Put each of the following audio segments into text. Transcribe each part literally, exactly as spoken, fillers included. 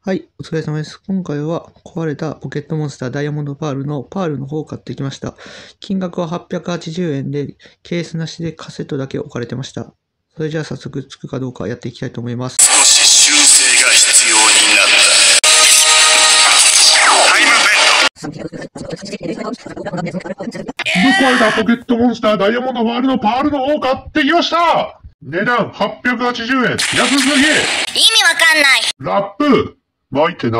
はい、お疲れ様です。今回は壊れたポケットモンスターダイヤモンドパールのパールの方を買ってきました。金額ははっぴゃくはちじゅうえんで、ケースなしでカセットだけ置かれてました。それじゃあ早速つくかどうかやっていきたいと思います。 少し修正が必要になった。タイムベッド。 ぶっ壊れたポケットモンスターダイヤモンドパールのパールの方を買ってきました。値段はっぴゃくはちじゅうえん。安すぎ。 意味わかんない。 ラップ巻いてない。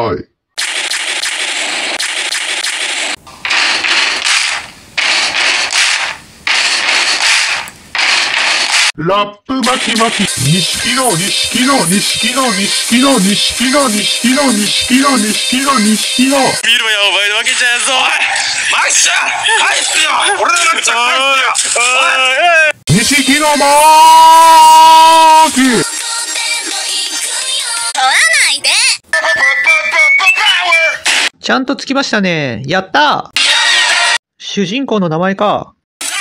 ラップ巻き巻き。錦の錦の錦の錦の錦の錦の錦の錦の錦の。 見ろよ、お前のわけじゃんぞ。おいマキちゃん返すよ。俺のマキちゃん返すよ。おい錦のマーキ。 取らないで。 ちゃんとつきましたね。やったー。主人公の名前か。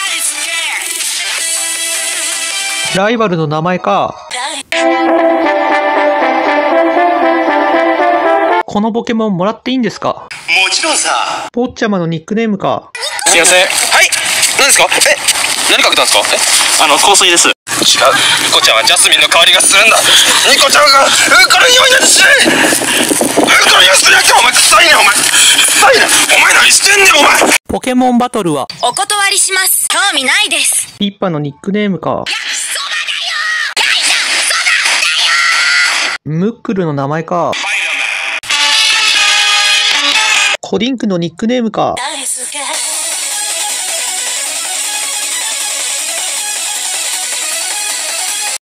ライバルの名前か。このポケモンもらっていいんですか？ もちろんさ。 ポッチャマのニックネームか。 すいません。はい。何ですか？え、何かけたんですか？え、あの香水です。違う。ニコちゃんはジャスミンの香りがするんだ。ニコちゃんがうんこの匂いなんですね。うんこの匂いするやつお前臭いねお前。臭いね。お前何してんねんお前。 ポケモンバトルはお断りします。興味ないです。 ピッパのニックネームか。ムックルの名前か。コリンクのニックネームか。 大好き。